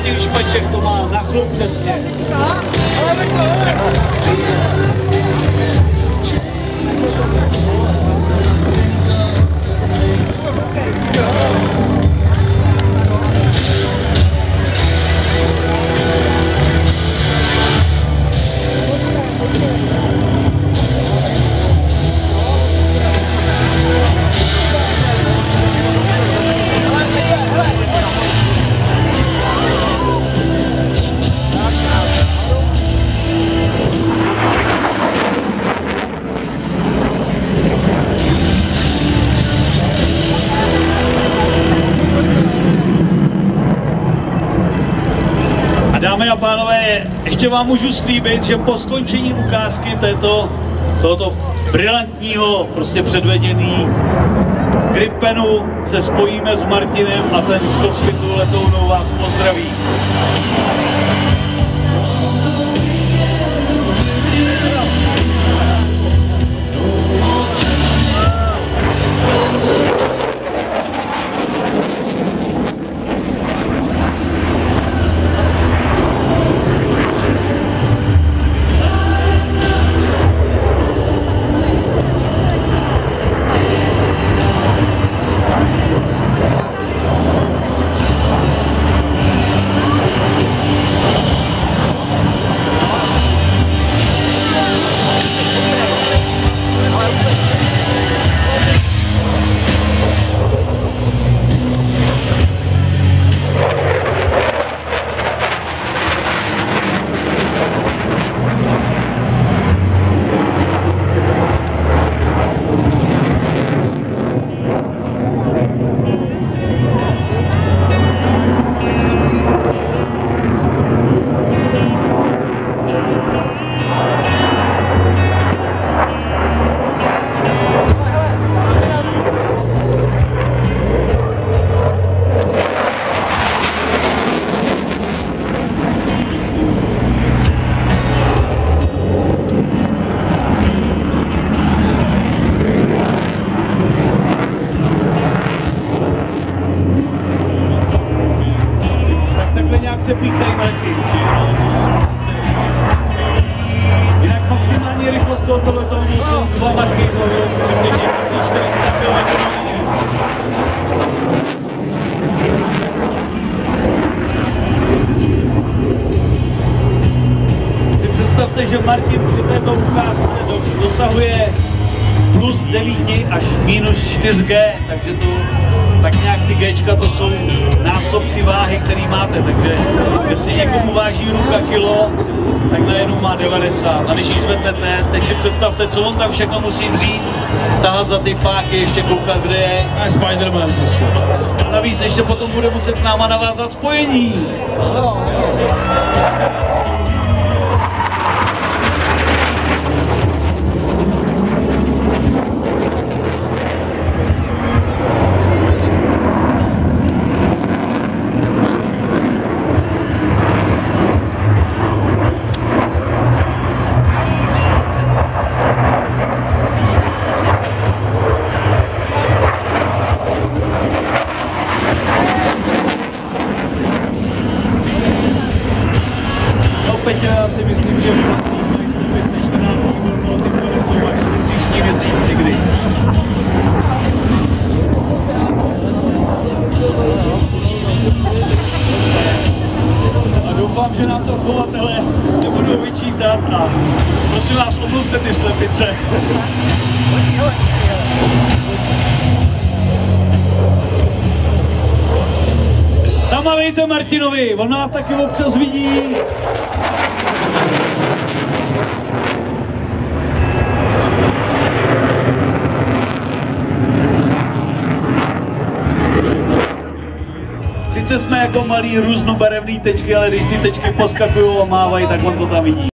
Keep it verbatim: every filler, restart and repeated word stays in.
Martin Špaček to má na chlup přesně. Dámy a pánové, ještě vám můžu slíbit, že po skončení ukázky této, tohoto brilantního, prostě předveděný Gripenu se spojíme s Martinem a ten z Cockpitu letounou vás pozdraví. Se píchají Martin. Jinak maximální rychlost tohoto letounu jsou dva machy, přibližně tisíc čtyři sta kilometrů na hodině. Si představte, že Martin při této ukázce dosahuje plus devět až minus čtyři G, takže to tak nějak ty Gčka to jsou násobky váhy, který máte, takže jestli někomu váží ruka kilo, tak najednou má devadesát. A když ji zvednete, teď si představte, co on tam všechno musí dřít, tahat za ty páky, ještě koukat, kde je. A Spider-Man prostě. Navíc ještě potom bude muset s náma navázat spojení. Peťa, já si myslím, že v klasích mají sto čtrnáct volno, ty body jsou až příští měsíc někdy. A doufám, že nám to chovatelé nebudou vyčítat a prosím vás, omluvte ty slepice. Zamavejte Martinovi, on nás taky občas vidí. Sice jsme jako malí různobarevný tečky, ale když ty tečky poskakují a mávají, tak on to tam vidí.